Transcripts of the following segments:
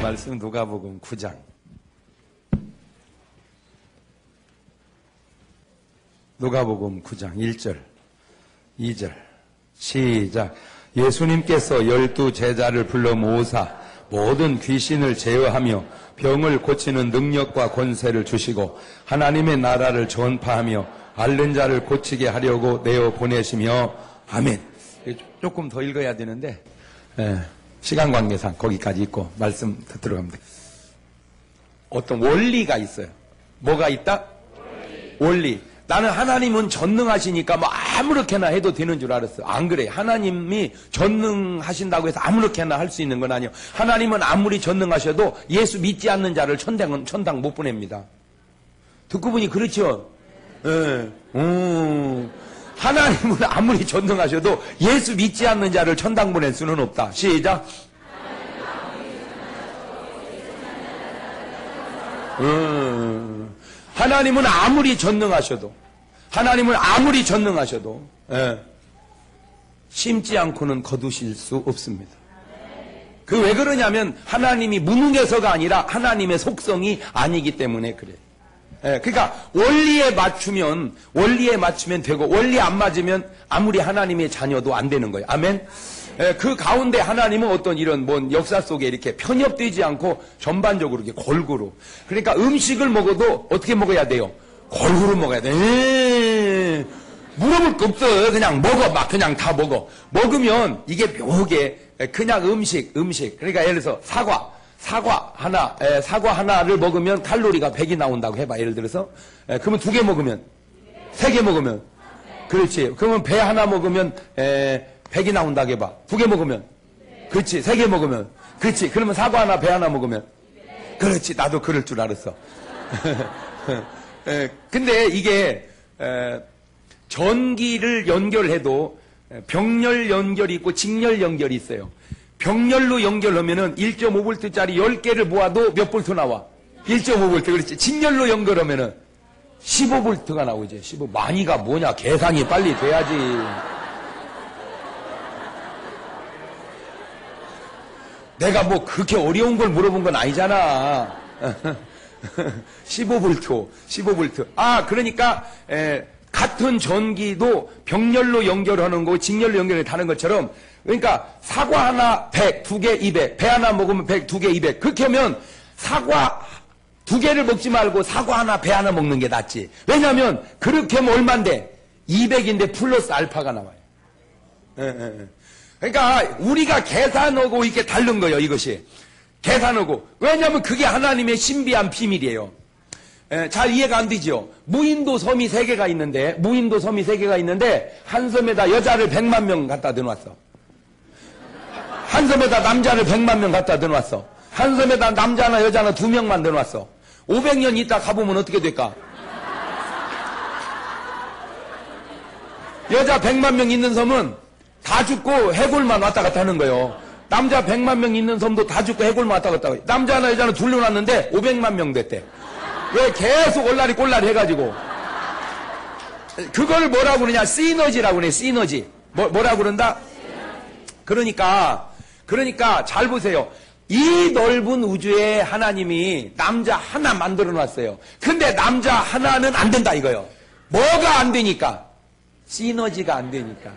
말씀 누가복음 9장. 누가복음 9장 1절, 2절. 시작. 예수님께서 12 제자를 불러 모으사 모든 귀신을 제어하며 병을 고치는 능력과 권세를 주시고 하나님의 나라를 전파하며 앓는 자를 고치게 하려고 내어 보내시며 아멘. 조금 더 읽어야 되는데 시간 관계상 거기까지 읽고 말씀 들어갑니다. 어떤 원리가 있어요. 뭐가 있다? 원리. 나는 하나님은 전능하시니까 뭐 아무렇게나 해도 되는 줄 알았어. 안 그래. 하나님이 전능하신다고 해서 아무렇게나 할 수 있는 건 아니에요. 하나님은 아무리 전능하셔도 예수 믿지 않는 자를 천당 못 보냅니다. 듣고 보니 그렇죠? 예. 하나님은 아무리 전능하셔도 예수 믿지 않는 자를 천당 보낼 수는 없다. 시작. 하나님은 아무리 전능하셔도 심지 않고는 거두실 수 없습니다. 그 왜 그러냐면 하나님이 무능해서가 아니라 하나님의 속성이 아니기 때문에 그래요. 그러니까 원리에 맞추면 되고 원리 안 맞으면 아무리 하나님의 자녀도 안 되는 거예요. 아멘. 그 가운데 하나님은 어떤 이런 역사 속에 이렇게 편협되지 않고 전반적으로 이렇게 골고루. 그러니까 음식을 먹어도 어떻게 먹어야 돼요? 골고루 먹어야 돼. 물어볼 거 없어. 그냥 먹어. 막 그냥 다 먹어. 먹으면 이게 묘하게 그냥 음식. 그러니까 예를 들어서 사과 하나를 먹으면 칼로리가 100이 나온다고 해봐. 예를 들어서. 그러면 2개 먹으면, 3개 먹으면. 그렇지. 그러면 배 하나 먹으면, 100이 나온다고 해봐. 2개 먹으면. 그렇지. 3개 먹으면. 그렇지. 그러면 사과 하나, 배 하나 먹으면. 그렇지. 나도 그럴 줄 알았어. 근데 이게, 전기를 연결해도 병렬 연결이 있고 직렬 연결이 있어요. 병렬로 연결하면은 1.5V짜리 10개를 모아도 몇 볼트 나와? 1.5V. 그렇지. 직렬로 연결하면은 15V가 나오지. 15. 많이가 뭐냐? 계산이 빨리 돼야지. 내가 뭐 그렇게 어려운 걸 물어본 건 아니잖아. 15V. 그러니까 같은 전기도 병렬로 연결하는 거고 직렬로 연결하는 것처럼 그러니까 사과 하나 100, 2개 200, 배 하나 먹으면 100, 2개 200. 그렇게 하면 사과 2개를 먹지 말고 사과 하나, 배 하나 먹는 게 낫지. 왜냐하면 그렇게 하면 얼만데? 200인데 플러스 알파가 나와요. 그러니까 우리가 계산하고 이렇게 다른 거예요. 이것이. 계산하고. 왜냐하면 그게 하나님의 신비한 비밀이에요. 잘 이해가 안 되죠? 무인도 섬이 3개가 있는데 한 섬에다 여자를 100만 명 갖다 넣어놨어. 한 섬에다 남자를 100만 명 갖다 넣어놨어. 한 섬에다 남자나 여자나 2명만 넣어놨어. 500년 있다 가보면 어떻게 될까? 여자 100만 명 있는 섬은 다 죽고 해골만 왔다 갔다 하는 거예요. 남자 100만 명 있는 섬도 다 죽고 해골만 왔다 갔다 하고 남자나 여자는 둘러놨는데 500만 명 됐대. 왜 계속 올라리 꼴라리 해가지고 그걸 뭐라고 그러냐? 시너지라고 그래. 시너지. 뭐라고 그런다? 그러니까 잘 보세요. 이 넓은 우주에 하나님이 남자 하나 만들어 놨어요. 근데 남자 하나는 안 된다 이거요. 뭐가 안 되니까? 시너지가 안 되니까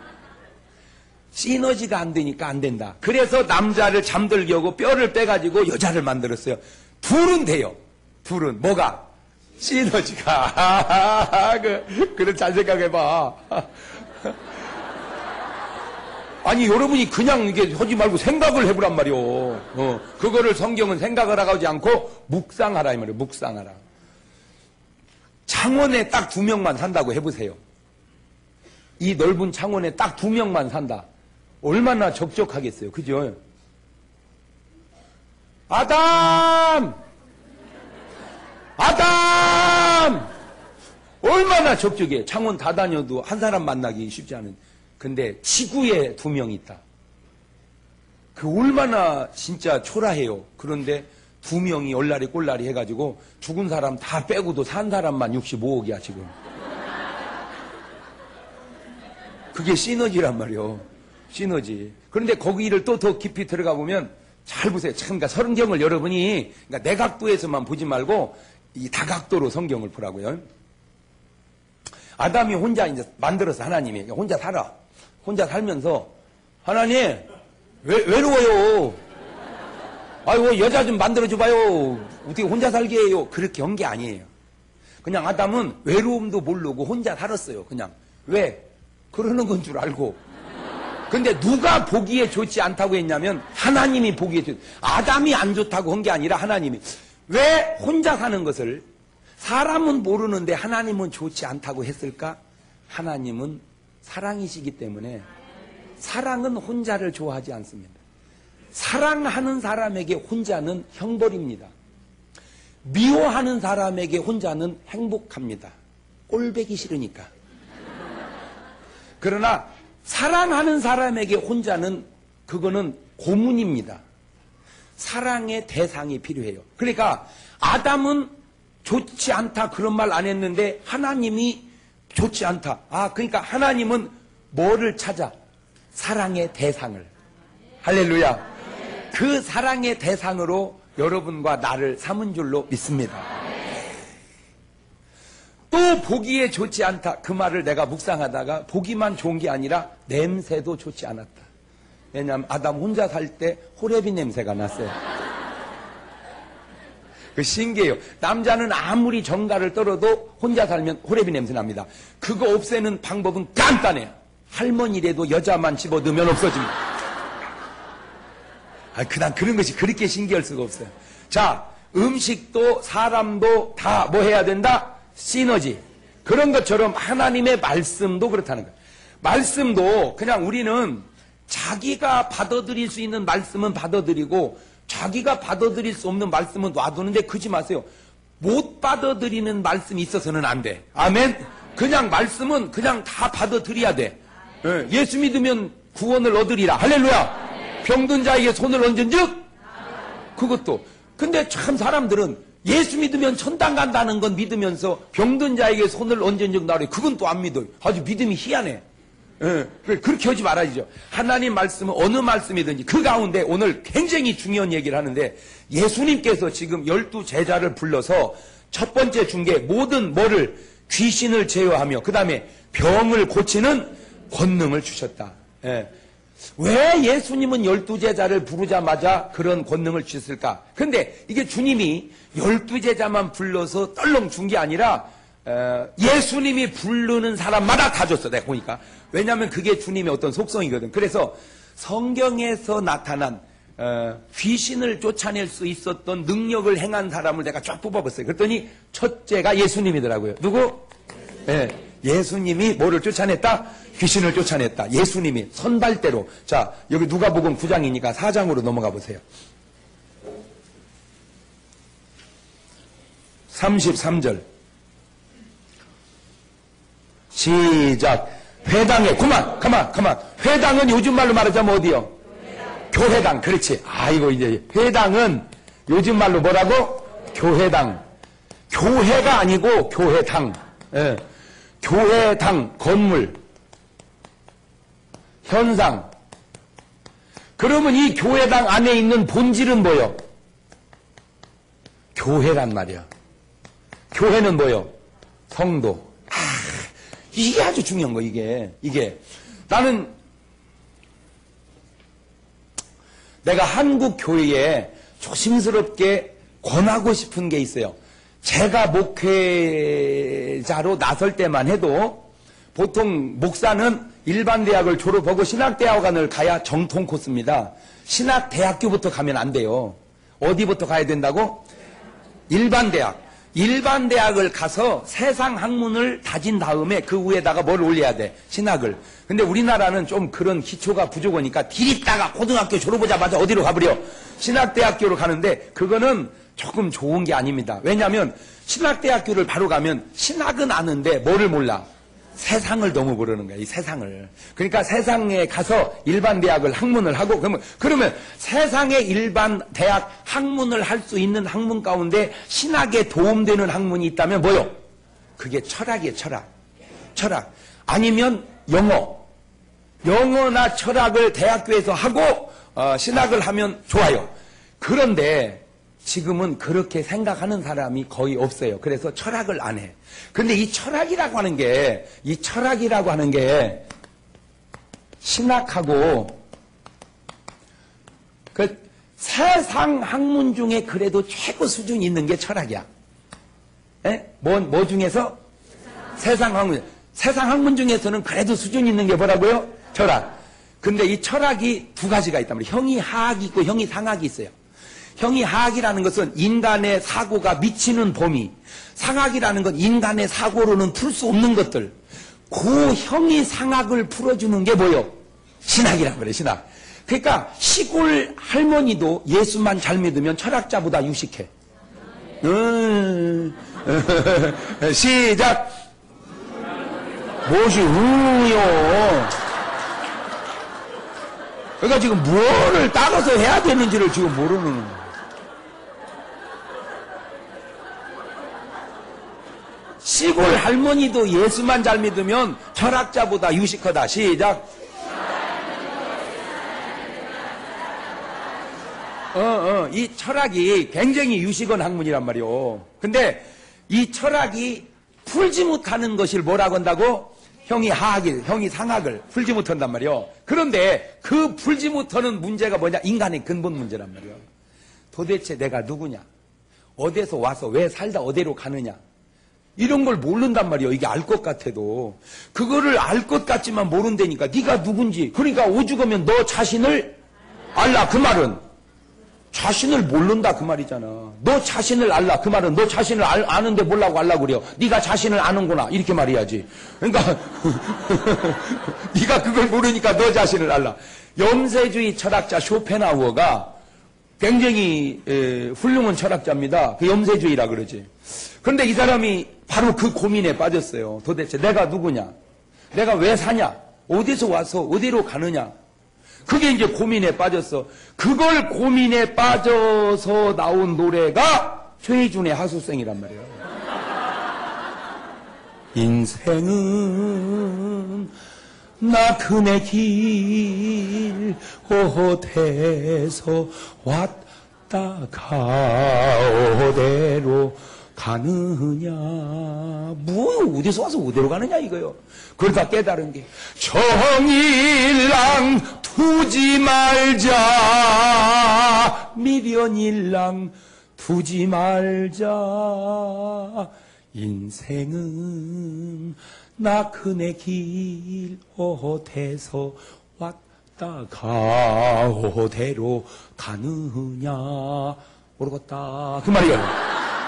안 된다. 그래서 남자를 잠들게 하고 뼈를 빼가지고 여자를 만들었어요. 둘은 돼요. 둘은 뭐가? 시너지가. 그래 잘 생각해봐. 아니 여러분이 그냥 이게 하지 말고 생각을 해보란 말이오. 그거를 성경은 생각을 하지 않고 묵상하라 이 말이에요. 묵상하라. 창원에 딱 2명만 산다고 해보세요. 이 넓은 창원에 딱 2명만 산다. 얼마나 적적하겠어요. 그죠? 아담! 얼마나 적적해. 창원 다 다녀도 한 사람 만나기 쉽지 않은. 근데 지구에 2명 있다. 그 얼마나 진짜 초라해요. 그런데 2명이 얼라리 꼴라리 해가지고 죽은 사람 다 빼고도 산 사람만 65억이야 지금. 그게 시너지란 말이요. 시너지. 그런데 거기를 또 더 깊이 들어가 보면 잘 보세요. 참, 그러니까 성경을 여러분이 그러니까 내각도에서만 보지 말고 이 다각도로 성경을 보라고요. 아담이 혼자 이제 만들어서 하나님이 혼자 살아. 혼자 살면서 하나님 외로워요. 아이고 여자 좀 만들어줘봐요. 어떻게 혼자 살게 해요. 그렇게 한 게 아니에요. 그냥 아담은 외로움도 모르고 혼자 살았어요. 그냥 왜? 그러는 건 줄 알고. 근데 누가 보기에 좋지 않다고 했냐면 하나님이 보기에 아담이 안 좋다고 한 게 아니라 하나님이. 왜 혼자 사는 것을 사람은 모르는데 하나님은 좋지 않다고 했을까? 하나님은 사랑이시기 때문에 사랑은 혼자를 좋아하지 않습니다. 사랑하는 사람에게 혼자는 형벌입니다. 미워하는 사람에게 혼자는 행복합니다. 꼴배기 싫으니까. 그러나 사랑하는 사람에게 혼자는 그거는 고문입니다. 사랑의 대상이 필요해요. 그러니까 아담은 좋지 않다 그런 말 안 했는데 하나님이 좋지 않다. 그러니까 하나님은 뭐를 찾아? 사랑의 대상을. 할렐루야. 그 사랑의 대상으로 여러분과 나를 삼은 줄로 믿습니다. 또 보기에 좋지 않다. 그 말을 내가 묵상하다가 보기만 좋은 게 아니라 냄새도 좋지 않았다. 왜냐하면 아담 혼자 살 때 호레비 냄새가 났어요. 그 신기해요. 남자는 아무리 정가를 떨어도 혼자 살면 호레비 냄새 납니다. 그거 없애는 방법은 간단해요. 할머니라도 여자만 집어넣으면 없어집니다. 그냥 그런 것이 그렇게 신기할 수가 없어요. 자, 음식도 사람도 다 뭐 해야 된다? 시너지. 그런 것처럼 하나님의 말씀도 그렇다는 거예요. 말씀도 그냥 우리는 자기가 받아들일 수 있는 말씀은 받아들이고 자기가 받아들일 수 없는 말씀은 놔두는데 그러지 마세요. 못 받아들이는 말씀이 있어서는 안 돼. 아멘? 그냥 말씀은 그냥 다 받아들여야 돼. 예수 믿으면 구원을 얻으리라. 할렐루야. 병든 자에게 손을 얹은 즉 그것도. 근데 참 사람들은 예수 믿으면 천당 간다는 건 믿으면서 병든 자에게 손을 얹은 즉 나래. 그건 또 안 믿어요. 아주 믿음이 희한해. 그렇게 하지 말아야죠. 하나님 말씀은 어느 말씀이든지 그 가운데 오늘 굉장히 중요한 얘기를 하는데 예수님께서 지금 12제자를 불러서 첫 번째 준 게 모든 뭐를 귀신을 제어하며 그 다음에 병을 고치는 권능을 주셨다. 왜 예수님은 12제자를 부르자마자 그런 권능을 주셨을까? 근데 이게 주님이 12제자만 불러서 떨렁 준 게 아니라 예수님이 부르는 사람마다 다 줬어. 내가 보니까. 왜냐하면 그게 주님의 어떤 속성이거든. 그래서 성경에서 나타난 귀신을 쫓아낼 수 있었던 능력을 행한 사람을 내가 쫙 뽑아봤어요. 그랬더니 첫째가 예수님이더라고요. 누구? 예수님이 뭐를 쫓아냈다? 귀신을 쫓아냈다. 예수님이 선발대로. 자, 여기 누가복음 9장이니까 4장으로 넘어가 보세요. 33절. 시작. 회당에 그만. 회당은 요즘 말로 말하자면 어디요? 교회당. 그렇지. 이거 이제 회당은 요즘 말로 뭐라고? 교회당. 교회가 아니고 교회당. 교회당 건물 현상. 그러면 이 교회당 안에 있는 본질은 뭐요? 교회란 말이야. 교회는 뭐요? 성도. 이게 아주 중요한 거. 이게 나는 내가 한국 교회에 조심스럽게 권하고 싶은 게 있어요. 제가 목회자로 나설 때만 해도 보통 목사는 일반 대학을 졸업하고 신학대학원을 가야 정통 코스입니다. 신학대학교부터 가면 안 돼요. 어디부터 가야 된다고? 일반 대학. 일반 대학을 가서 세상 학문을 다진 다음에 그 위에다가 뭘 올려야 돼? 신학을. 근데 우리나라는 좀 그런 기초가 부족하니까 디립다가 고등학교 졸업하자마자 어디로 가버려? 신학대학교로 가는데 그거는 조금 좋은 게 아닙니다. 왜냐하면 신학대학교를 바로 가면 신학은 아는데 뭐를 몰라? 세상을 너무 모르는 거야. 이 세상을. 그러니까 세상에 가서 일반 대학을 학문을 하고 그러면 세상의 일반 대학 학문을 할 수 있는 학문 가운데 신학에 도움되는 학문이 있다면 뭐요? 그게 철학이에요. 철학. 아니면 영어. 영어나 철학을 대학교에서 하고 신학을 하면 좋아요. 그런데 지금은 그렇게 생각하는 사람이 거의 없어요. 그래서 철학을 안 해. 근데 이 철학이라고 하는 게 신학하고 그 세상 학문 중에 그래도 최고 수준 있는 게 철학이야. 에? 뭐 중에서? 세상 학문. 세상 학문 중에서는 그래도 수준 있는 게 뭐라고요? 철학. 근데 이 철학이 두 가지가 있단 말이에요. 형이 하학이 있고 형이 상학이 있어요. 형이 하학이라는 것은 인간의 사고가 미치는 범위. 상학이라는 건 인간의 사고로는 풀 수 없는 것들. 그 형이 상학을 풀어주는 게 뭐요? 신학이란 말이에요, 신학. 그러니까 시골 할머니도 예수만 잘 믿으면 철학자보다 유식해. 시작. 무엇이 우요? 그러니까 지금 뭐를 따라서 해야 되는지를 지금 모르는 거예요. 시골 할머니도 예수만 잘 믿으면 철학자보다 유식하다. 시작. 이 철학이 굉장히 유식한 학문이란 말이요. 근데 이 철학이 풀지 못하는 것을 뭐라고 한다고? 형이 상학을 풀지 못한단 말이요. 그런데 그 풀지 못하는 문제가 뭐냐? 인간의 근본 문제란 말이요. 도대체 내가 누구냐? 어디서 와서 왜 살다 어디로 가느냐? 이런 걸 모른단 말이에요. 이게 알 것 같아도. 그거를 알 것 같지만 모른다니까. 네가 누군지. 그러니까 오죽하면 너 자신을 알라. 그 말은 자신을 모른다 그 말이잖아. 너 자신을 알라. 그 말은 너 자신을 아는데 뭐라고 알라고 그래요. 네가 자신을 아는구나. 이렇게 말해야지. 그러니까 네가 그걸 모르니까 너 자신을 알라. 염세주의 철학자 쇼펜하우어가 굉장히 훌륭한 철학자입니다. 그 염세주의라 그러지. 그런데 이 사람이 바로 그 고민에 빠졌어요. 도대체 내가 누구냐? 내가 왜 사냐? 어디서 와서 어디로 가느냐? 그게 이제 고민에 빠졌어. 그걸 고민에 빠져서 나온 노래가 최희준의 하수생이란 말이에요. 인생은 나 그네 길 어디서 왔다 가오대로 가느냐. 뭐 어디서 와서 어디로 가느냐 이거요. 그러다 깨달은 게 정일랑 두지 말자. 미련일랑 두지 말자. 인생은 나 그네 길 어디서 왔다 가오대로 가느냐. 모르겠다 그 말이에요.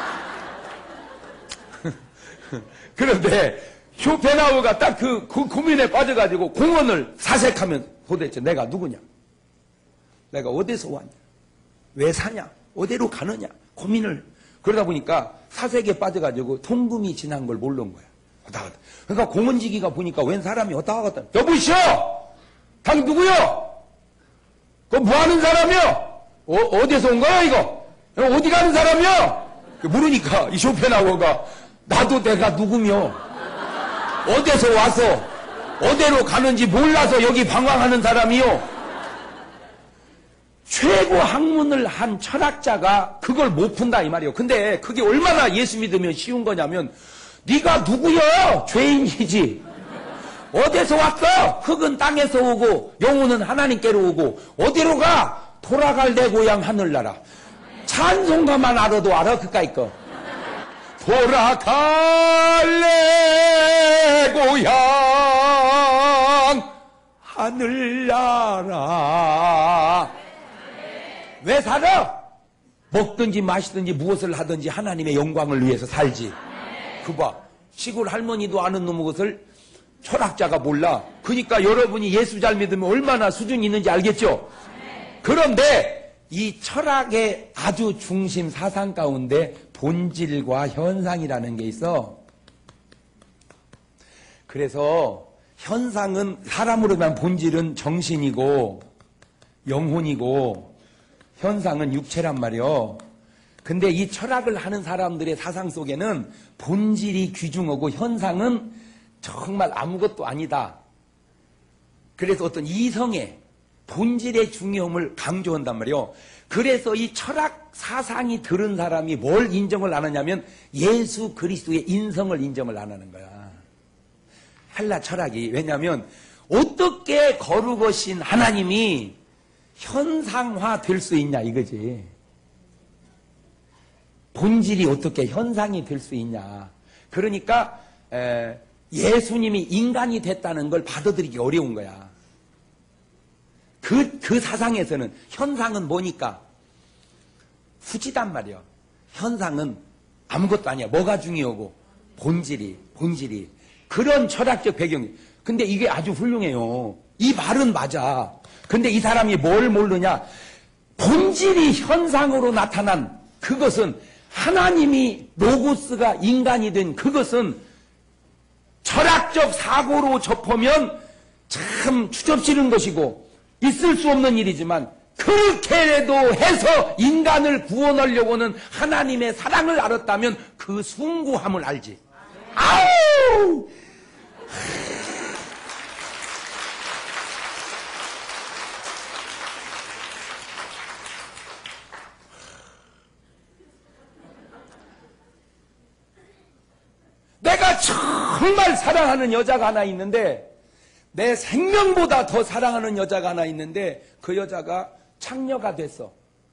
그런데 쇼펜하우어가 딱 그 고민에 빠져가지고 공원을 사색하면 도대체 내가 누구냐? 내가 어디서 왔냐? 왜 사냐? 어디로 가느냐? 고민을. 그러다 보니까 사색에 빠져가지고 통금이 지난 걸 모르는 거야. 왔다 갔다. 그러니까 공원지기가 보니까 웬 사람이 왔다 갔다. 여보시오! 당신 누구요? 그거 뭐 하는 사람이요? 어디서 온 거야 이거? 어디 가는 사람이요? 모르니까 이 쇼펜하우어가 나도 내가 누구며 어디서 와서 어디로 가는지 몰라서 여기 방황하는 사람이요. 최고 학문을 한 철학자가 그걸 못 푼다 이 말이에요. 근데 그게 얼마나 예수 믿으면 쉬운 거냐면 네가 누구여? 죄인이지. 어디서 왔어? 흙은 땅에서 오고 영혼은 하나님께로 오고 어디로 가? 돌아갈 내 고향 하늘나라. 찬송가만 알아도 알아 그까이 거. 돌아갈 내 고향 하늘나라. 왜 살아? 먹든지 마시든지 무엇을 하든지 하나님의 영광을 위해서 살지. 그 봐. 시골 할머니도 아는 놈의 것을 철학자가 몰라. 그러니까 여러분이 예수 잘 믿으면 얼마나 수준이 있는지 알겠죠? 그런데 이 철학의 아주 중심 사상 가운데 본질과 현상이라는 게 있어. 그래서 현상은 사람으로 만 본질은 정신이고 영혼이고 현상은 육체란 말이요. 근데 이 철학을 하는 사람들의 사상 속에는 본질이 귀중하고 현상은 정말 아무것도 아니다. 그래서 어떤 이성의 본질의 중요함을 강조한단 말이에요. 그래서 이 철학 사상이 들은 사람이 뭘 인정을 안 하냐면 예수 그리스도의 인성을 인정을 안 하는 거야. 헬라 철학이. 왜냐하면 어떻게 거룩하신 하나님이 현상화 될 수 있냐 이거지. 본질이 어떻게 현상이 될 수 있냐. 그러니까 예수님이 인간이 됐다는 걸 받아들이기 어려운 거야. 그 사상에서는 현상은 뭐니까? 후지단 말이야. 현상은 아무것도 아니야. 뭐가 중요하고? 본질이. 그런 철학적 배경이. 근데 이게 아주 훌륭해요. 이 말은 맞아. 근데 이 사람이 뭘 모르냐? 본질이 현상으로 나타난 그것은 하나님이 로고스가 인간이 된 그것은 철학적 사고로 접하면 참 추접스러운 것이고 있을 수 없는 일이지만 그렇게라도 해서 인간을 구원하려고는 하나님의 사랑을 알았다면 그 숭고함을 알지. 아우! 내가 정말 사랑하는 여자가 하나 있는데 내 생명보다 더 사랑하는 여자가 하나 있는데 그 여자가 창녀가 됐어.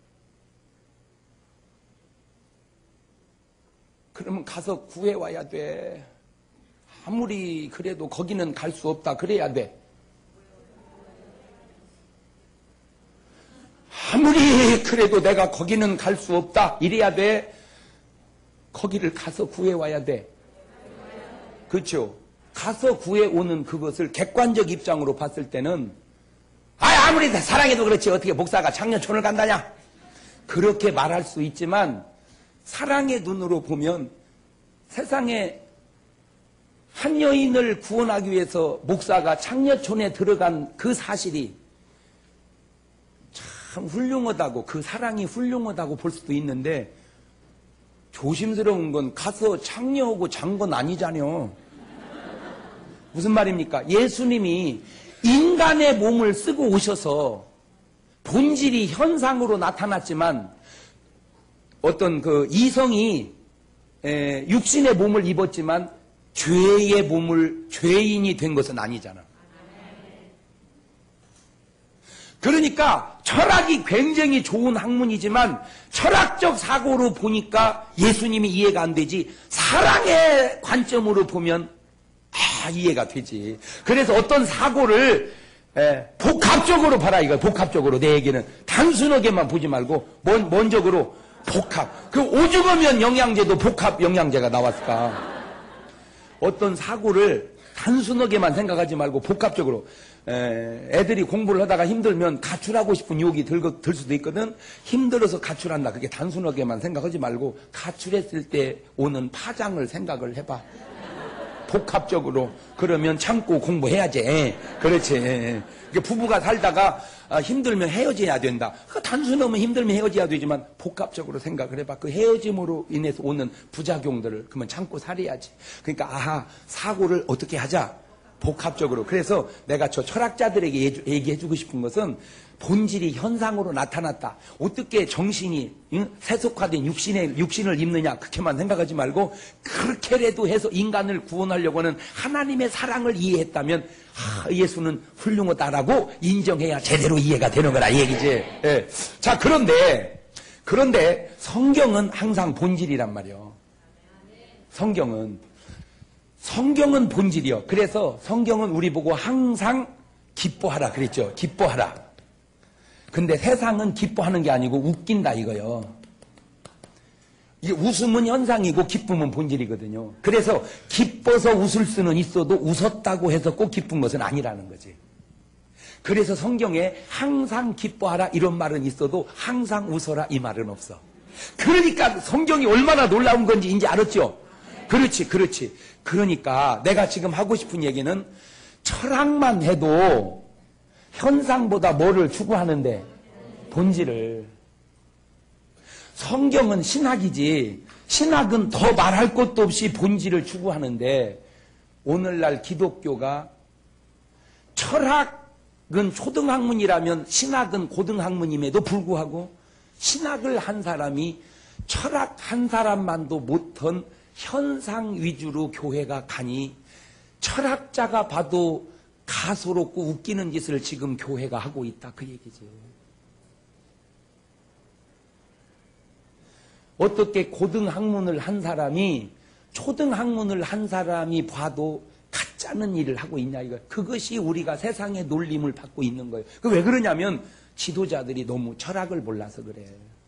그러면 가서 구해와야 돼. 아무리 그래도 거기는 갈 수 없다 그래야 돼. 아무리 그래도 내가 거기는 갈 수 없다 이래야 돼. 거기를 가서 구해와야 돼. 그렇죠? 가서 구해오는 그것을 객관적 입장으로 봤을 때는 아무리 사랑해도 그렇지 어떻게 목사가 창녀촌을 간다냐? 그렇게 말할 수 있지만 사랑의 눈으로 보면 세상에 한 여인을 구원하기 위해서 목사가 창녀촌에 들어간 그 사실이 참 훌륭하다고, 그 사랑이 훌륭하다고 볼 수도 있는데 조심스러운 건 가서 창녀하고 잔 건 아니잖아요. 무슨 말입니까? 예수님이 인간의 몸을 쓰고 오셔서 본질이 현상으로 나타났지만 어떤 그 이성이 육신의 몸을 입었지만 죄의 몸을 죄인이 된 것은 아니잖아. 그러니까 철학이 굉장히 좋은 학문이지만 철학적 사고로 보니까 예수님이 이해가 안 되지 사랑의 관점으로 보면 이해가 되지. 그래서 어떤 사고를 복합적으로 봐라 이거야. 복합적으로. 내 얘기는 단순하게만 보지 말고 먼저로 복합. 그 오죽하면 영양제도 복합 영양제가 나왔을까. 어떤 사고를 단순하게만 생각하지 말고 복합적으로. 애들이 공부를 하다가 힘들면 가출하고 싶은 유혹이 들 수도 있거든. 힘들어서 가출한다. 그게 단순하게만 생각하지 말고 가출했을 때 오는 파장을 생각을 해봐. 복합적으로. 그러면 참고 공부해야지. 그렇지. 부부가 살다가 힘들면 헤어져야 된다. 단순하면 힘들면 헤어져야 되지만 복합적으로 생각을 해봐. 그 헤어짐으로 인해서 오는 부작용들을 그러면 참고 살아야지. 그러니까 사고를 어떻게 하자. 복합적으로. 그래서 내가 저 철학자들에게 얘기해주고 싶은 것은 본질이 현상으로 나타났다. 어떻게 정신이 세속화된 육신을 입느냐 그렇게만 생각하지 말고 그렇게라도 해서 인간을 구원하려고 하는 하나님의 사랑을 이해했다면 예수는 훌륭하다라고 인정해야 제대로 이해가 되는 거라 이 얘기지. 예. 자 그런데 성경은 항상 본질이란 말이요. 성경은 본질이요. 그래서 성경은 우리 보고 항상 기뻐하라 그랬죠. 기뻐하라. 근데 세상은 기뻐하는 게 아니고 웃긴다 이거요. 이게 웃음은 현상이고 기쁨은 본질이거든요. 그래서 기뻐서 웃을 수는 있어도 웃었다고 해서 꼭 기쁜 것은 아니라는 거지. 그래서 성경에 항상 기뻐하라 이런 말은 있어도 항상 웃어라 이 말은 없어. 그러니까 성경이 얼마나 놀라운 건지 이제 알았죠? 그렇지. 그러니까 내가 지금 하고 싶은 얘기는 철학만 해도 현상보다 뭐를 추구하는데? 본질을. 성경은 신학이지. 신학은 더 말할 것도 없이 본질을 추구하는데 오늘날 기독교가 철학 초등학문이라면 신학은 고등학문임에도 불구하고 신학을 한 사람이 철학 한 사람만도 못한 현상 위주로 교회가 가니 철학자가 봐도 가소롭고 웃기는 짓을 지금 교회가 하고 있다 그 얘기죠. 어떻게 고등학문을 한 사람이 초등학문을 한 사람이 봐도 가짜는 일을 하고 있냐 이거. 그것이 우리가 세상의 놀림을 받고 있는 거예요. 그 왜 그러냐면 지도자들이 너무 철학을 몰라서 그래.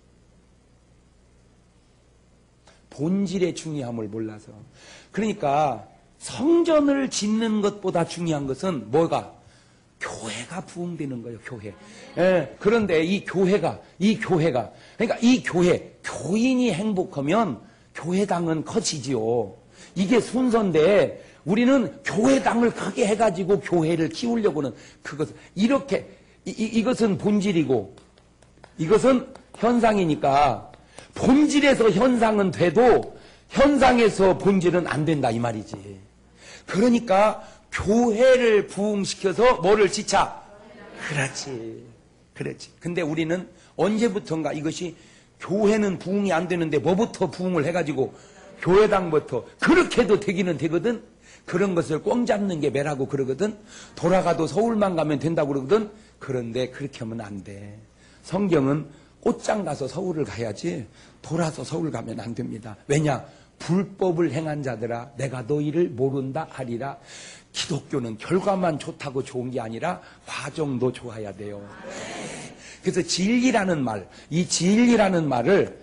본질의 중요함을 몰라서. 그러니까 성전을 짓는 것보다 중요한 것은 뭐가? 교회가 부흥되는 거예요, 교회. 예, 그런데 이 교회가, 그러니까 이 교인이 행복하면 교회당은 커지지요. 이게 순서인데 우리는 교회당을 크게 해가지고 교회를 키우려고는 그것은, 이렇게, 이것은 본질이고 이것은 현상이니까 본질에서 현상은 돼도 현상에서 본질은 안 된다 이 말이지. 그러니까 교회를 부흥시켜서 뭐를 지차? 그렇지. 근데 우리는 언제부턴가 이것이 교회는 부흥이 안 되는데 뭐부터 부흥을 해가지고 교회당부터 그렇게도 되기는 되거든. 그런 것을 꽁 잡는 게 매라고 그러거든. 돌아가도 서울만 가면 된다고 그러거든. 그런데 그렇게 하면 안 돼. 성경은 꽃장 가서 서울을 가야지 돌아서 서울 가면 안 됩니다. 왜냐? 불법을 행한 자들아 내가 너희를 모른다 하리라. 기독교는 결과만 좋다고 좋은 게 아니라 과정도 좋아야 돼요. 그래서 진리라는 말, 이 진리라는 말을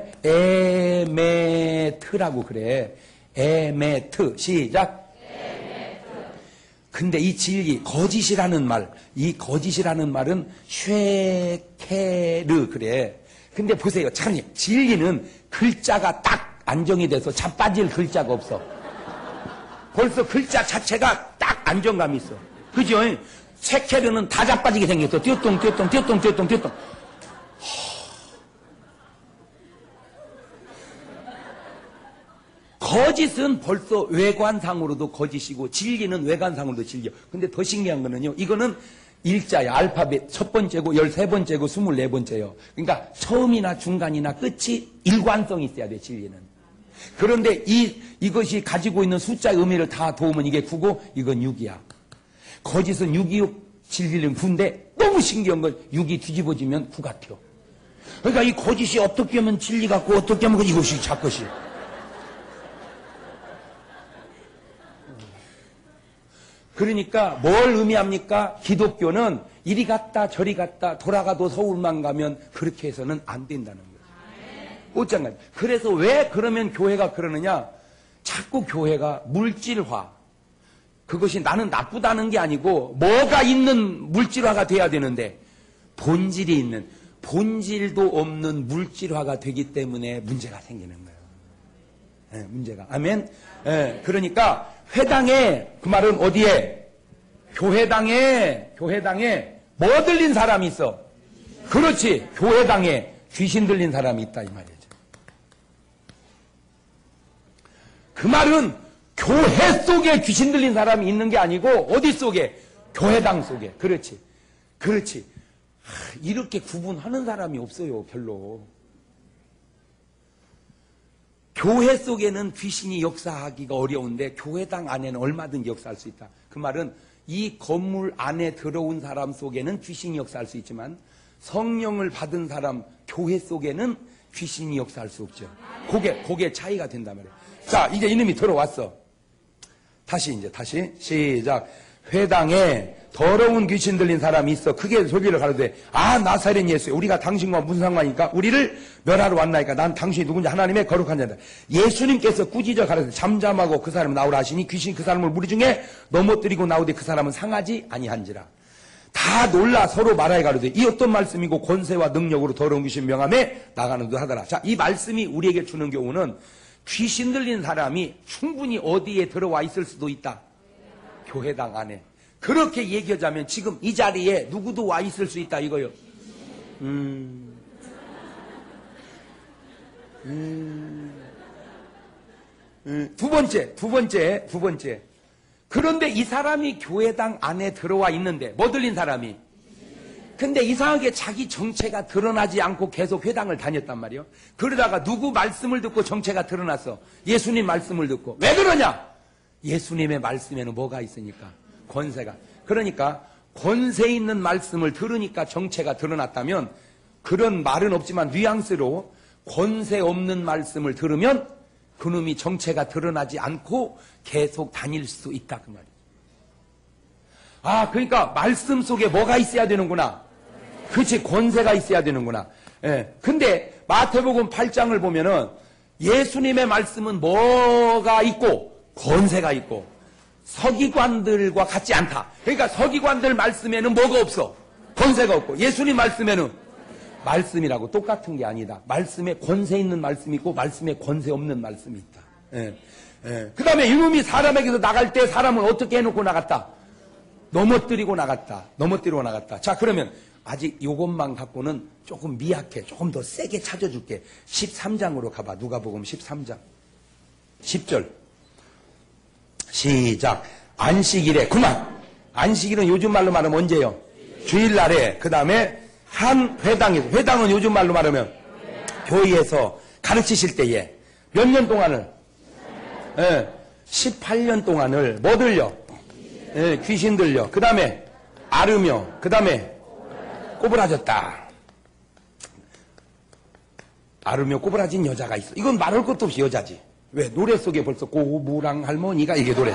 에메트라고 그래. 에메트. 시작. 근데 이 진리, 거짓이라는 말, 이 거짓이라는 말은 쉐케르 그래. 근데 보세요. 참 진리는 글자가 딱 안정이 돼서 자빠질 글자가 없어. 벌써 글자 자체가 딱 안정감이 있어. 그죠? 쉐케르는 다 자빠지게 생겼어. 띄어똥. 거짓은 벌써 외관상으로도 거짓이고 진리는 외관상으로도 진리야. 근데 더 신기한 거는요. 이거는 일자야. 알파벳 첫 번째고 13번째고 24번째요. 그러니까 처음이나 중간이나 끝이 일관성이 있어야 돼. 진리는. 그런데 이것이 가지고 있는 숫자의 의미를 다 도우면 이게 9고 이건 6이야. 거짓은 6이 진리는 9인데 너무 신기한 건 6이 뒤집어지면 9 같아요. 그러니까 이 거짓이 어떻게 하면 진리 같고 어떻게 하면 이것이 작것이. 그러니까 뭘 의미합니까? 기독교는 이리 갔다 저리 갔다 돌아가도 서울만 가면 그렇게 해서는 안 된다는 거예요. 옷장가지. 그래서 왜 그러면 교회가 그러느냐? 자꾸 교회가 물질화. 그것이 나는 나쁘다는 게 아니고 뭐가 있는 물질화가 돼야 되는데 본질이 있는 본질도 없는 물질화가 되기 때문에 문제가 생기는 거예요. 네, 문제가. 아멘. 네, 그러니까 회당에 그 말은 어디에? 교회당에 뭐 들린 사람이 있어? 그렇지. 교회당에 귀신 들린 사람이 있다 이 말이죠. 그 말은 교회 속에 귀신 들린 사람이 있는 게 아니고 어디 속에? 교회당 속에. 그렇지. 이렇게 구분하는 사람이 없어요. 별로. 교회 속에는 귀신이 역사하기가 어려운데 교회당 안에는 얼마든지 역사할 수 있다. 그 말은 이 건물 안에 들어온 사람 속에는 귀신이 역사할 수 있지만 성령을 받은 사람 교회 속에는 귀신이 역사할 수 없죠. 그게 차이가 된단 말이에요. 자, 이제 이놈이 들어왔어. 다시 시작. 회당에 더러운 귀신 들린 사람이 있어. 크게 소리를 가로되 나사렛 예수 우리가 당신과 무슨 상관이니까 우리를 멸하러 왔나이까 난 당신이 누군지 하나님의 거룩한 자다. 예수님께서 꾸짖어 가로되 잠잠하고 그 사람을 나오라 하시니 귀신이 그 사람을 무리 중에 넘어뜨리고 나오되 그 사람은 상하지 아니한지라. 다 놀라 서로 말하여 가로되 이 어떤 말씀이고 권세와 능력으로 더러운 귀신 명함에 나가는 듯 하더라. 자, 이 말씀이 우리에게 주는 교훈은 귀신 들린 사람이 충분히 어디에 들어와 있을 수도 있다. 교회당 안에. 그렇게 얘기하자면 지금 이 자리에 누구도 와 있을 수 있다 이거요. 두 번째. 그런데 이 사람이 교회당 안에 들어와 있는데 뭐 들린 사람이? 근데 이상하게 자기 정체가 드러나지 않고 계속 회당을 다녔단 말이에요. 그러다가 누구 말씀을 듣고 정체가 드러났어? 예수님 말씀을 듣고. 왜 그러냐? 예수님의 말씀에는 뭐가 있으니까? 권세가. 그러니까 권세 있는 말씀을 들으니까 정체가 드러났다면, 그런 말은 없지만 뉘앙스로 권세 없는 말씀을 들으면 그놈이 정체가 드러나지 않고 계속 다닐 수 있다 그 말이에요. 아, 그러니까 말씀 속에 뭐가 있어야 되는구나. 그렇지, 권세가 있어야 되는구나. 예. 근데 마태복음 8장을 보면은 예수님의 말씀은 뭐가 있고 권세가 있고 서기관들과 같지 않다. 그러니까 서기관들 말씀에는 뭐가 없어? 권세가 없고, 예수님 말씀에는 말씀이라고 똑같은 게 아니다. 말씀에 권세 있는 말씀이 있고 말씀에 권세 없는 말씀이 있다. 예. 예. 그 다음에 이놈이 사람에게서 나갈 때 사람을 어떻게 해놓고 나갔다? 넘어뜨리고 나갔다. 넘어뜨리고 나갔다. 자, 그러면 아직 이것만 갖고는 조금 미약해. 조금 더 세게 찾아줄게. 13장으로 가봐. 누가복음 13장 10절 시작. 안식일에, 그만. 안식일은 요즘 말로 말하면 언제요? 주일날에. 그 다음에 한 회당에서, 회당은 요즘 말로 말하면 교회에서 가르치실 때에 몇 년 동안을? 18년 동안을 뭐 들려? 귀신 들려. 그 다음에 앓으며, 그 다음에 꼬부라졌다. 앓으며 꼬부라진 여자가 있어. 이건 말할 것도 없이 여자지. 왜? 노래 속에 벌써 고무랑 할머니가 이게 노래.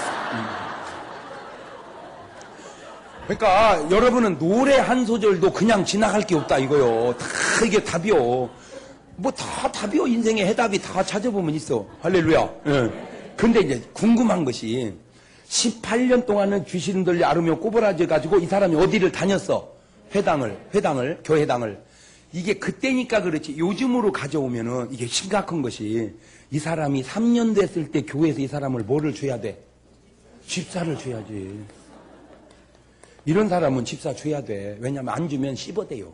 그러니까 여러분은 노래 한 소절도 그냥 지나갈 게 없다 이거요. 다 이게 답이요. 뭐 다 답이요. 인생의 해답이 다 찾아보면 있어. 할렐루야. 근데 이제 궁금한 것이 18년 동안은 귀신 들려 앓으며 꼬부라져 가지고 이 사람이 어디를 다녔어? 회당을, 교회당을. 이게 그때니까 그렇지. 요즘으로 가져오면은 이게 심각한 것이, 이 사람이 3년 됐을 때 교회에서 이 사람을 뭐를 줘야 돼? 집사를 줘야지. 이런 사람은 집사 줘야 돼. 왜냐면 안 주면 씹어대요.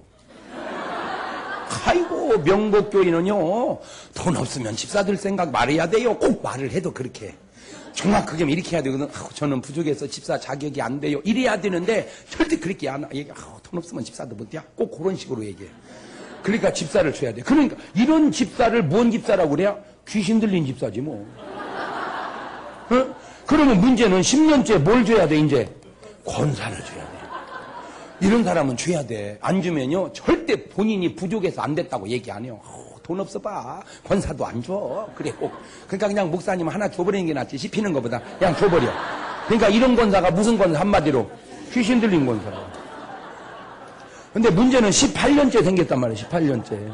아이고, 명복교인은요, 돈 없으면 집사 들 생각 말해야 돼요. 꼭 말을 해도 그렇게. 정확하게 이렇게 해야 되거든. 저는 부족해서 집사 자격이 안 돼요. 이래야 되는데 절대 그렇게 안 얘기해. 돈 없으면 집사도 못해. 꼭 그런 식으로 얘기해. 그러니까 집사를 줘야 돼. 그러니까 이런 집사를 뭔 집사라고 그래야? 귀신 들린 집사지 뭐. 어? 그러면 문제는 10년째 뭘 줘야 돼 이제? 권사를 줘야 돼. 이런 사람은 줘야 돼. 안 주면요 절대 본인이 부족해서 안 됐다고 얘기 안 해요. 돈 없어 봐. 권사도 안 줘. 그래 꼭. 그러니까 그냥 목사님 하나 줘버리는 게 낫지. 씹히는 것보다 그냥 줘버려. 그러니까 이런 권사가 무슨 권사? 한마디로 귀신 들린 권사. 근데 문제는 18년째 생겼단 말이야. 18년째.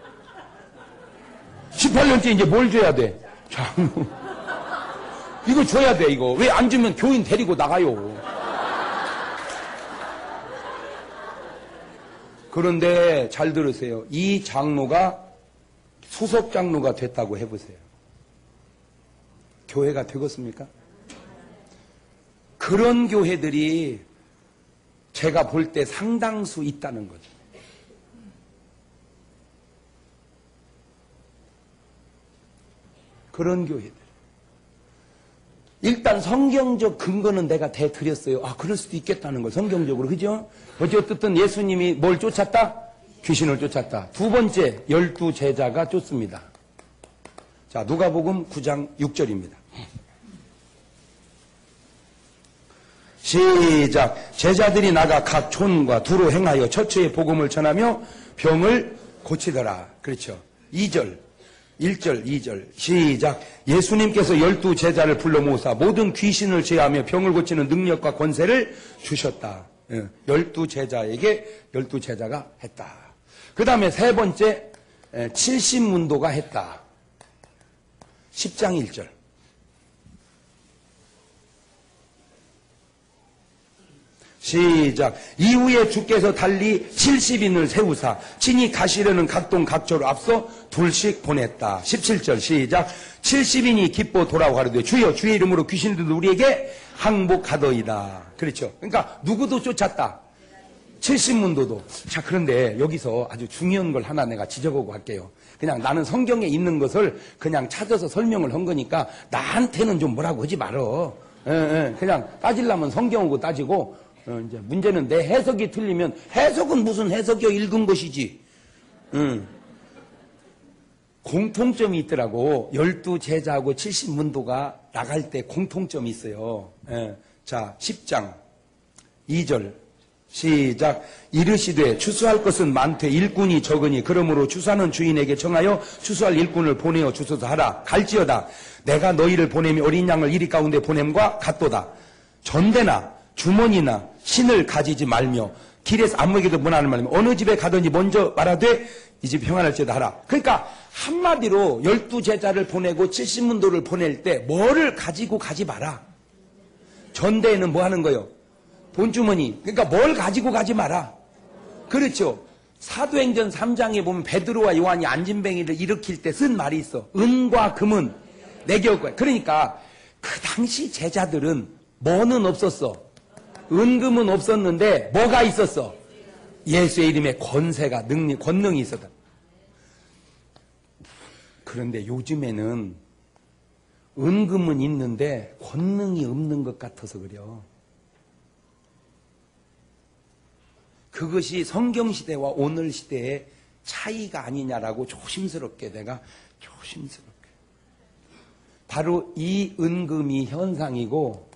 18년째 이제 뭘 줘야 돼? 장로. 이거 줘야 돼 이거. 왜 안 주면 교인 데리고 나가요. 그런데 잘 들으세요. 이 장로가 수석 장로가 됐다고 해보세요. 교회가 되겠습니까? 그런 교회들이 제가 볼 때 상당수 있다는 거죠. 그런 교회들. 일단 성경적 근거는 내가 대드렸어요. 아, 그럴 수도 있겠다는 거 성경적으로. 그죠? 어쨌든 예수님이 뭘 쫓았다? 귀신을 쫓았다. 두 번째, 12제자가 쫓습니다. 자, 누가복음 9장 6절입니다. 시작. 제자들이 나가 각 촌과 두루 행하여 처처에 복음을 전하며 병을 고치더라. 그렇죠. 2절, 1절, 2절. 시작. 예수님께서 12제자를 불러 모으사 모든 귀신을 제하며 병을 고치는 능력과 권세를 주셨다. 12제자에게 12제자가 했다. 그 다음에 세 번째, 70문도가 했다. 10장 1절. 시작. 이후에 주께서 달리 70인을 세우사 친히 가시려는 각동 각처로 앞서 둘씩 보냈다. 17절 시작. 70인이 기뻐 돌아가려되 주여 주의 이름으로 귀신들도 우리에게 항복하더이다. 그렇죠. 그러니까 누구도 쫓았다. 70문도도. 자, 그런데 여기서 아주 중요한 걸 하나 내가 지적하고 갈게요. 그냥 나는 성경에 있는 것을 그냥 찾아서 설명을 한 거니까 나한테는 좀 뭐라고 하지 말어. 그냥 따지려면 성경하고 따지고, 이제 문제는 내 해석이 틀리면 해석은 무슨 해석이요? 읽은 것이지. 공통점이 있더라고. 12제자하고 70문도가 나갈 때 공통점이 있어요. 자, 10장 2절 시작. 이르시되 추수할 것은 많되 일꾼이 적으니 그러므로 추수하는 주인에게 청하여 추수할 일꾼을 보내어 주소서 하라. 갈지어다 내가 너희를 보내며 어린 양을 이리 가운데 보냄과 같도다. 전대나 주머니나 신을 가지지 말며 길에서 아무에게도 문하는 말이며 어느 집에 가든지 먼저 말하되 이 집 평안할지어다 하라. 그러니까 한마디로 12제자를 보내고 70문도를 보낼 때 뭐를 가지고 가지 마라. 전대에는 뭐 하는 거요? 돈주머니. 그러니까 뭘 가지고 가지 마라. 그렇죠. 사도행전 3장에 보면 베드로와 요한이 안진뱅이를 일으킬 때 쓴 말이 있어. 은과 금은 내게 올 거야. 그러니까 그 당시 제자들은 뭐는 없었어? 은금은 없었는데 뭐가 있었어? 예수의 이름에 권세가 권능이 있었다. 그런데 요즘에는 은금은 있는데 권능이 없는 것 같아서 그래요. 그것이 성경시대와 오늘 시대의 차이가 아니냐라고 조심스럽게 바로 이 은금이 현상이고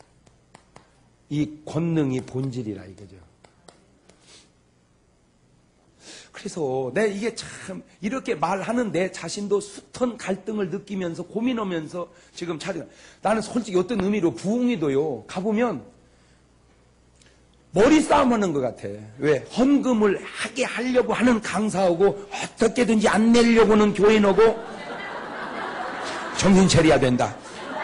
이 권능이 본질이라 이거죠. 그래서 내가 이게 참 이렇게 말하는 내 자신도 숱한 갈등을 느끼면서 고민하면서 지금 나는 솔직히 어떤 의미로 부흥회도요 가보면 머리 싸움하는 것 같아. 왜? 헌금을 하게 하려고 하는 강사하고 어떻게든지 안 내려고는 교인하고 정신 차려야 된다.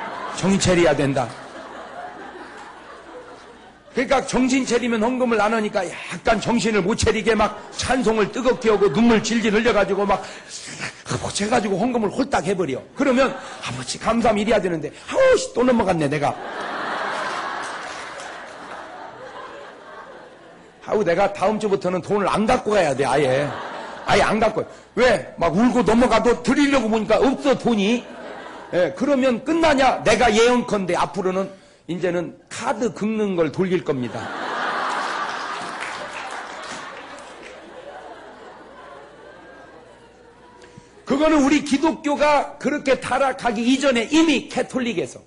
그러니까 정신 차리면 헌금을 안 하니까 약간 정신을 못 차리게 막 찬송을 뜨겁게 하고 눈물 질질 흘려가지고 막 해가지고 헌금을 홀딱 해버려. 그러면 아버지 감사함 이래야 되는데 아우씨 또 넘어갔네 내가. 내가 다음 주부터는 돈을 안 갖고 가야 돼. 아예 안 갖고. 왜? 막 울고 넘어가도 드리려고 보니까 없어 돈이. 그러면 끝나냐? 내가 예언컨대 앞으로는 이제는 카드 긁는 걸 돌릴 겁니다. 그거는 우리 기독교가 그렇게 타락하기 이전에 이미 캐톨릭에서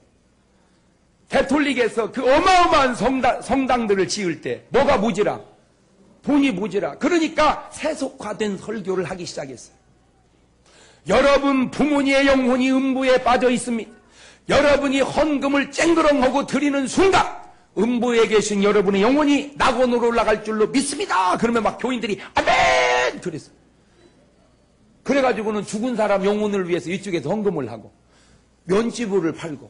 그 어마어마한 성당들을 지을 때 뭐가 모자라? 돈이 모자라. 그러니까 세속화된 설교를 하기 시작했어요. 여러분 부모님의 영혼이 음부에 빠져 있습니다. 여러분이 헌금을 쨍그렁하고 드리는 순간 음부에 계신 여러분의 영혼이 낙원으로 올라갈 줄로 믿습니다. 그러면 막 교인들이 아멘! 그랬어요. 그래가지고는 죽은 사람 영혼을 위해서 이쪽에서 헌금을 하고 면지부를 팔고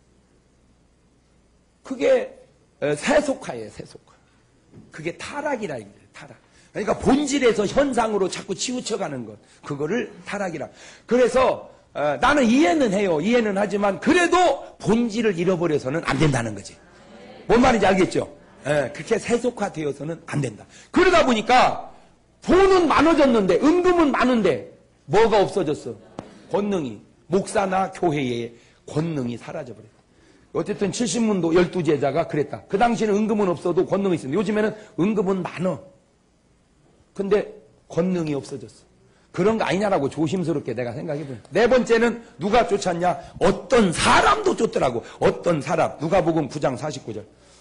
그게 세속화예요. 세속화. 그게 타락이라 이거예요. 타락. 그러니까 본질에서 현상으로 자꾸 치우쳐가는 것. 그거를 타락이라. 그래서 나는 이해는 해요. 이해는 하지만 그래도 본질을 잃어버려서는 안 된다는 거지. 뭔 말인지 알겠죠? 그렇게 세속화되어서는 안 된다. 그러다 보니까 돈은 많아졌는데 은금은 많은데 뭐가 없어졌어? 권능이. 목사나 교회의 권능이 사라져버렸어. 어쨌든 70문도 12제자가 그랬다. 그 당시에는 은금은 없어도 권능이 있었는데 요즘에는 은금은 많아. 근데 권능이 없어졌어. 그런 거 아니냐라고 조심스럽게 내가 생각해보면. 네 번째는 누가 쫓았냐? 어떤 사람도 쫓더라고. 어떤 사람. 누가복음 9장 49절.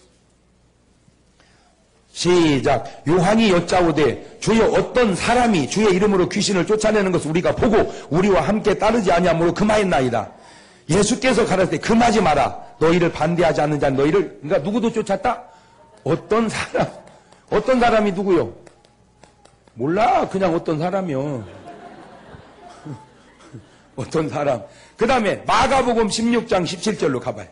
시작. 요한이 여짜오되 주여 어떤 사람이 주의 이름으로 귀신을 쫓아내는 것을 우리가 보고 우리와 함께 따르지 아니하므로 금하였나이다. 예수께서 가라사대 금하지 마라. 너희를 반대하지 않는 자는 너희를. 그러니까 누구도 쫓았다? 어떤 사람. 어떤 사람이 누구요? 몰라. 그냥 어떤 사람이요. 어떤 사람. 그 다음에 마가복음 16장 17절로 가봐요.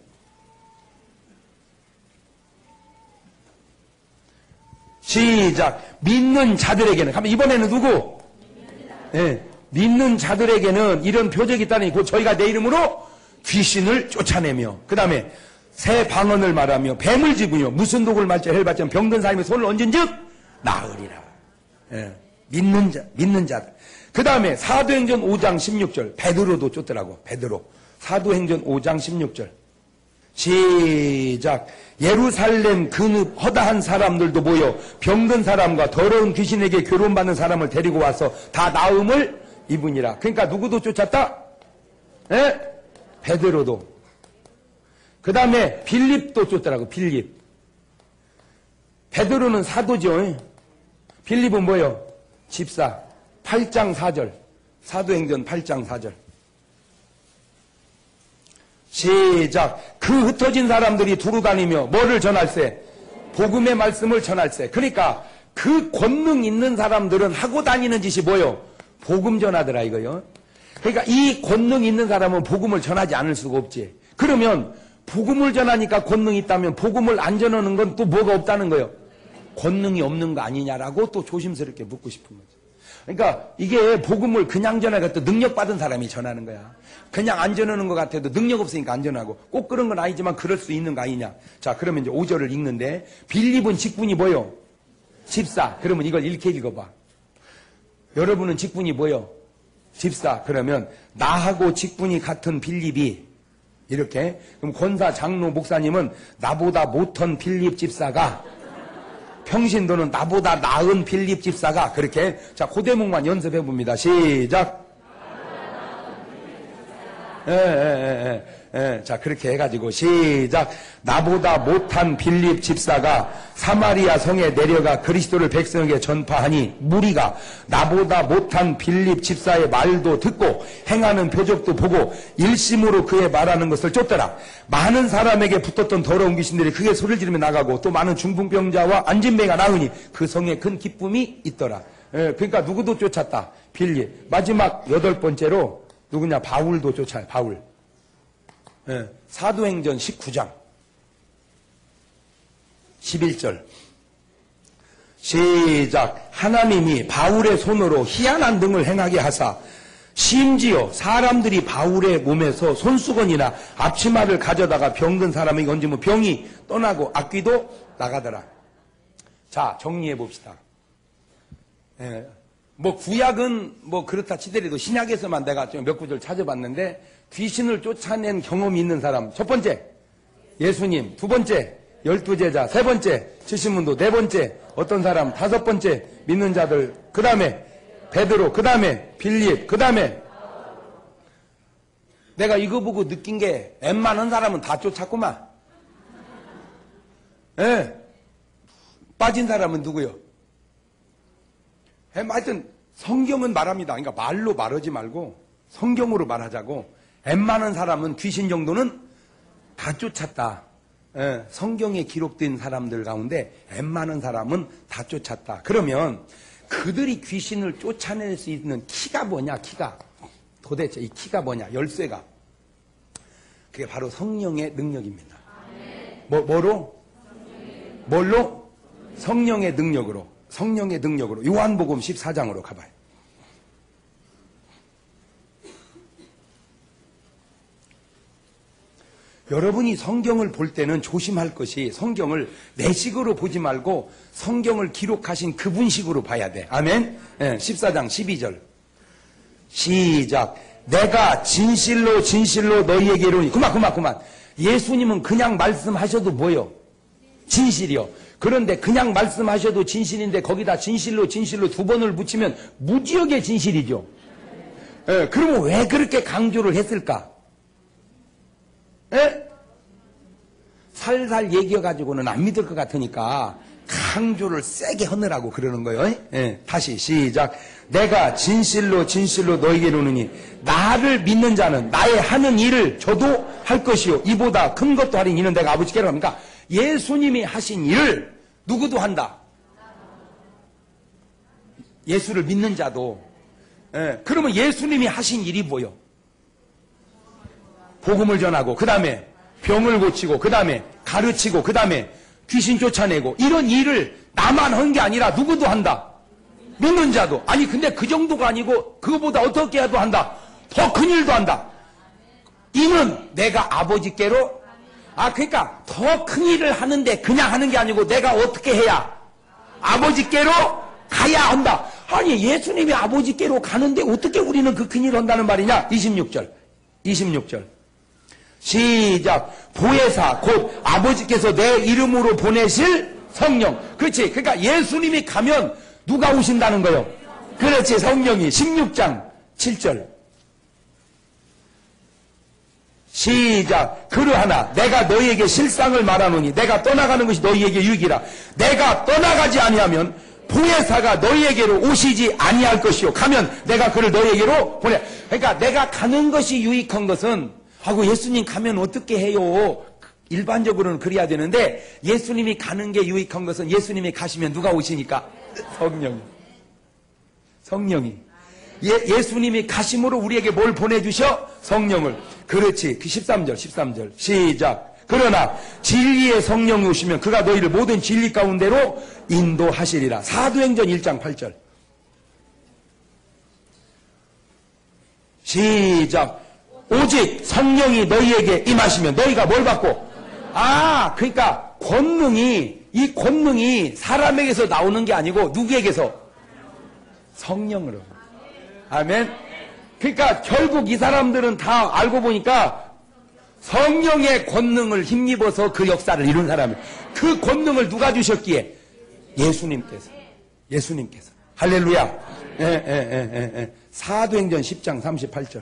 시작. 믿는 자들에게는. 가면 이번에는 누구? 믿는 자들에게는 이런 표적이 있다니 곧 저희가 내 이름으로 귀신을 쫓아내며 그 다음에 새 방언을 말하며 뱀을 집으며 무슨 독을 말자 헬받자 병든 사람의 손을 얹은 즉 나으리라. 믿는 자들. 그 다음에 사도행전 5장 16절 베드로도 쫓더라고. 베드로. 사도행전 5장 16절 시작. 예루살렘 근읍 허다한 사람들도 모여 병든 사람과 더러운 귀신에게 교론받는 사람을 데리고 와서 다 나음을 입으니라. 그러니까 누구도 쫓았다? 예? 베드로도. 그 다음에 빌립도 쫓더라고. 빌립. 베드로는 사도죠. 빌립은 뭐요? 집사. 8장 4절. 사도행전 8장 4절. 시작. 그 흩어진 사람들이 두루 다니며 뭐를 전할세? 복음의 말씀을 전할세. 그러니까 그 권능 있는 사람들은 하고 다니는 짓이 뭐요? 복음 전하더라 이거요. 그러니까 이 권능 있는 사람은 복음을 전하지 않을 수가 없지. 그러면 복음을 전하니까 권능이 있다면 복음을 안 전하는 건 또 뭐가 없다는 거예요? 권능이 없는 거 아니냐라고 또 조심스럽게 묻고 싶은 거죠. 그러니까 이게 복음을 그냥 전하고 능력 받은 사람이 전하는 거야. 그냥 안 전하는 것 같아도 능력 없으니까 안 전하고 꼭 그런 건 아니지만 그럴 수 있는 거 아니냐. 자, 그러면 이제 5절을 읽는데 빌립은 직분이 뭐요? 집사. 그러면 이걸 이렇게 읽어봐. 여러분은 직분이 뭐요? 집사. 그러면 나하고 직분이 같은 빌립이 이렇게. 그럼 권사, 장로, 목사님은 나보다 못한 빌립 집사가, 평신도는 나보다 나은 빌립 집사가, 그렇게. 자, 그 대목만 연습해 봅니다. 시작. 자, 그렇게 해가지고 시작. 나보다 못한 빌립 집사가 사마리아 성에 내려가 그리스도를 백성에게 전파하니 무리가 나보다 못한 빌립 집사의 말도 듣고 행하는 표적도 보고 일심으로 그의 말하는 것을 쫓더라. 많은 사람에게 붙었던 더러운 귀신들이 크게 소리를 지르며 나가고 또 많은 중풍병자와 안진뱅이가 나으니 그 성에 큰 기쁨이 있더라. 그러니까 누구도 쫓았다. 빌립. 마지막 8번째로 누구냐? 바울도 쫓아요. 바울. 사도행전 19장 11절 시작. 하나님이 바울의 손으로 희한한 등을 행하게 하사 심지어 사람들이 바울의 몸에서 손수건이나 앞치마를 가져다가 병든 사람에게 얹으면 병이 떠나고 악귀도 나가더라. 자, 정리해 봅시다. 뭐 구약은 뭐 그렇다 치더라도 신약에서만 내가 좀 몇 구절 찾아봤는데 귀신을 쫓아낸 경험이 있는 사람. 첫 번째 예수님, 두 번째 12제자, 세 번째 70문도, 네 번째 어떤 사람, 다섯 번째 믿는 자들, 그 다음에 베드로, 그 다음에 빌립, 그 다음에 내가 이거 보고 느낀 게 웬만한 사람은 다 쫓았구만. 빠진 사람은 누구요? 하여튼 성경은 말합니다. 그러니까 말로 말하지 말고 성경으로 말하자고. 웬만한 사람은 귀신 정도는 다 쫓았다. 성경에 기록된 사람들 가운데 웬만한 사람은 다 쫓았다. 그러면 그들이 귀신을 쫓아낼 수 있는 키가 뭐냐? 키가 도대체 이 키가 뭐냐? 열쇠가 그게 바로 성령의 능력입니다. 뭘로? 성령의 능력으로. 성령의 능력으로. 요한복음 14장으로 가봐요. 여러분이 성경을 볼 때는 조심할 것이 성경을 내 식으로 보지 말고 성경을 기록하신 그분 식으로 봐야 돼. 아멘? 14장 12절 시작. 내가 진실로 진실로 너희에게 이르노니. 그만. 예수님은 그냥 말씀하셔도 뭐요? 진실이요. 그런데 그냥 말씀하셔도 진실인데 거기다 진실로 두 번을 붙이면 무지역의 진실이죠. 그러면 왜 그렇게 강조를 했을까? 살살 얘기해가지고는 안 믿을 것 같으니까 강조를 세게 하느라고 그러는 거예요. 다시 시작. 내가 진실로 너희에게 이르노니 나를 믿는 자는 나의 하는 일을 저도 할 것이요 이보다 큰 것도 하리니 이는 내가 아버지께로 합니까? 예수님이 하신 일을 누구도 한다. 예수를 믿는 자도. 그러면 예수님이 하신 일이 뭐요? 복음을 전하고, 그 다음에 병을 고치고, 그 다음에 가르치고, 그 다음에 귀신 쫓아내고, 이런 일을 나만 한 게 아니라 누구도 한다. 믿는 자도. 아니 근데 그 정도가 아니고 그거보다 어떻게 해도 한다. 더 큰 일도 한다. 이는 내가 아버지께로. 그러니까 더 큰 일을 하는데 그냥 하는 게 아니고 내가 어떻게 해야? 아버지께로 가야 한다. 아니 예수님이 아버지께로 가는데 어떻게 우리는 그 큰 일을 한다는 말이냐? 26절 시작. 보혜사 곧 아버지께서 내 이름으로 보내실 성령. 그렇지. 그러니까 예수님이 가면 누가 오신다는 거예요? 그렇지. 성령이. 16장 7절. 시작. 그러하나 내가 너희에게 실상을 말하노니 내가 떠나가는 것이 너희에게 유익이라. 내가 떠나가지 아니하면 보혜사가 너희에게로 오시지 아니할 것이요. 가면 내가 그를 너희에게로 보내. 그러니까 내가 가는 것이 유익한 것은 하고 예수님 가면 어떻게 해요? 일반적으로는 그래야 되는데 예수님이 가는 게 유익한 것은 예수님이 가시면 누가 오시니까? 성령이. 예수님이 가심으로 우리에게 뭘 보내주셔? 성령을. 그렇지. 13절. 시작. 그러나 진리의 성령이 오시면 그가 너희를 모든 진리 가운데로 인도하시리라. 사도행전 1장 8절. 시작. 오직 성령이 너희에게 임하시면 너희가 뭘 받고? 그러니까 이 권능이 사람에게서 나오는 게 아니고 누구에게서? 성령으로. 아멘. 그러니까 결국 이 사람들은 다 알고 보니까 성령의 권능을 힘입어서 그 역사를 이룬 사람이에요. 그 권능을 누가 주셨기에? 예수님께서. 할렐루야. 사도행전 10장 38절.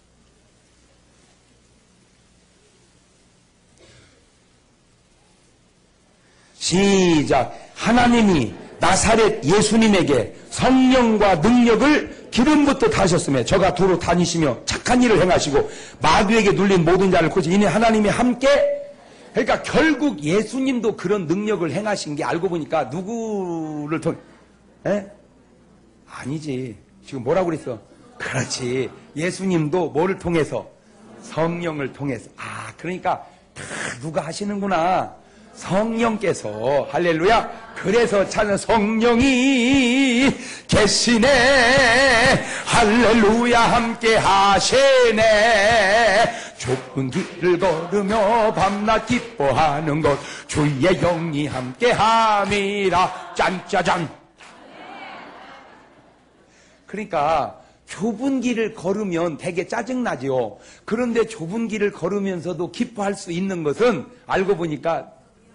시작. 하나님이 나사렛 예수님에게 성령과 능력을 기름부터 다하셨으며 저가 두루 다니시며 착한 일을 행하시고 마귀에게 눌린 모든 자를 고치 이니 하나님이 함께. 그러니까 결국 예수님도 그런 능력을 행하신 게 알고 보니까 누구를 통해? 아니지. 지금 뭐라고 그랬어? 그렇지. 예수님도 뭐를 통해서? 성령을 통해서. 그러니까 다 누가 하시는구나. 성령께서. 할렐루야. 그래서 찾는 성령이 계시네. 할렐루야. 함께 하시네. 좁은 길을 걸으며 밤낮 기뻐하는 것 주의 영이 함께 함이라. 짠짜잔. 그러니까 좁은 길을 걸으면 되게 짜증나죠. 그런데 좁은 길을 걸으면서도 기뻐할 수 있는 것은 알고 보니까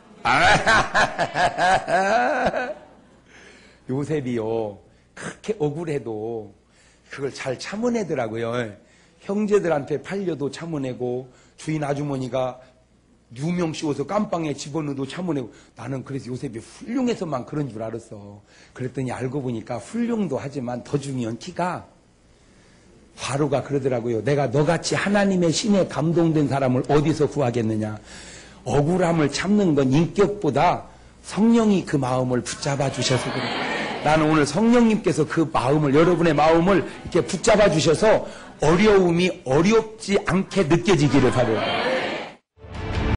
요셉이요 그렇게 억울해도 그걸 잘 참아내더라고요. 형제들한테 팔려도 참아내고 주인 아주머니가 누명 씌워서 깜빵에 집어넣어도 참아내고. 나는 그래서 요셉이 훌륭해서만 그런 줄 알았어. 그랬더니 알고 보니까 훌륭도 하지만 더 중요한 키가, 바로가 그러더라고요. 내가 너같이 하나님의 신에 감동된 사람을 어디서 구하겠느냐. 억울함을 참는 건 인격보다 성령이 그 마음을 붙잡아 주셔서 그래. 나는 오늘 성령님께서 그 마음을, 여러분의 마음을 이렇게 붙잡아 주셔서 어려움이 어렵지 않게 느껴지기를 바라요.